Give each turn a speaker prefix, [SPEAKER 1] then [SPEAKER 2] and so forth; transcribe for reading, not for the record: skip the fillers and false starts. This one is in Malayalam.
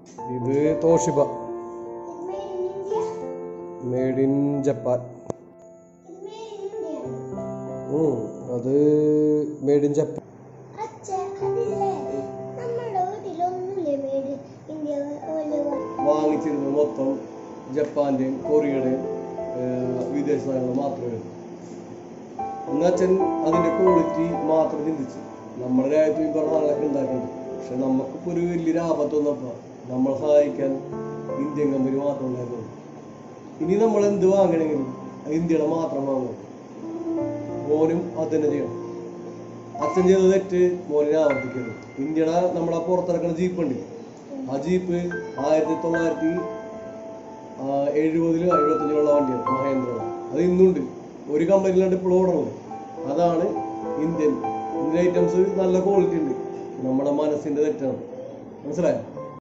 [SPEAKER 1] ഇത് തോഷിബ, മെയ്ഡ് ഇൻ ജപ്പാൻ. അത് മെയ്ഡ് ഇൻ ജപ്പാൻ. വാങ്ങിച്ചിരുന്നത് മൊത്തം ജപ്പാന്റെയും കൊറിയയുടെയും വിദേശ സാധനങ്ങൾ മാത്രമേ. എന്നുവെച്ചാൽ അതിന്റെ ക്വാളിറ്റി മാത്രം ചിന്തിച്ച് നമ്മുടെ രാജ്യത്ത് ഈ പറഞ്ഞ സാധനങ്ങളൊക്കെ ഉണ്ടാക്കുന്നുണ്ട്. പക്ഷെ നമുക്കിപ്പോൾ ഒരു വലിയൊരു ആപത്തൊന്നപ്പോൾ നമ്മളെ സഹായിക്കാൻ ഇന്ത്യൻ കമ്പനി മാത്രം ഉണ്ടായിരുന്നു. ഇനി നമ്മൾ എന്ത് വാങ്ങണമെങ്കിലും ഇന്ത്യയുടെ മാത്രം വാങ്ങും. മോനും അത് തന്നെ ചെയ്യണം. അച്ഛൻ ചെയ്ത തെറ്റ് മോനെ ആവർത്തിക്കരുത്. ഇന്ത്യയുടെ നമ്മളെ പുറത്തിറക്കുന്ന ജീപ്പ് ഉണ്ട്. ആ ജീപ്പ് 1970-75 വണ്ടിയാണ്, മഹേന്ദ്ര. അത് ഇന്നുണ്ട്. ഒരു കമ്പനിയിലാണ്ട് ഇപ്പോൾ ഓടുന്നത്. അതാണ് ഇന്ത്യൻ ഐറ്റംസ്. നല്ല ക്വാളിറ്റി ഉണ്ട്. നമ്മുടെ മനസ്സിന്റെ തെറ്റാണ്. മനസ്സിലായോ?